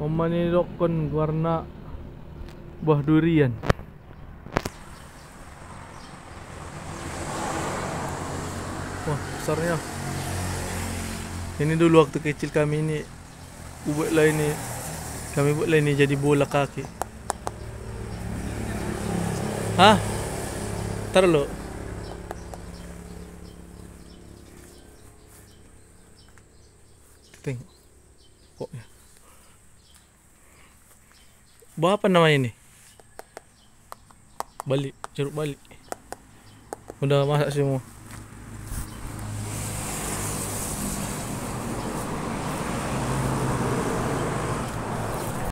Mama ni dokon warna buah durian. Wah, besarnya. Ini dulu waktu kecil kami ini buatlah ini. Kami buatlah ini jadi bola kaki. Hah? Ntar lo. Tengok. Pokoknya. Buah apa namanya ini? Balik, jeruk balik. Udah masak semua.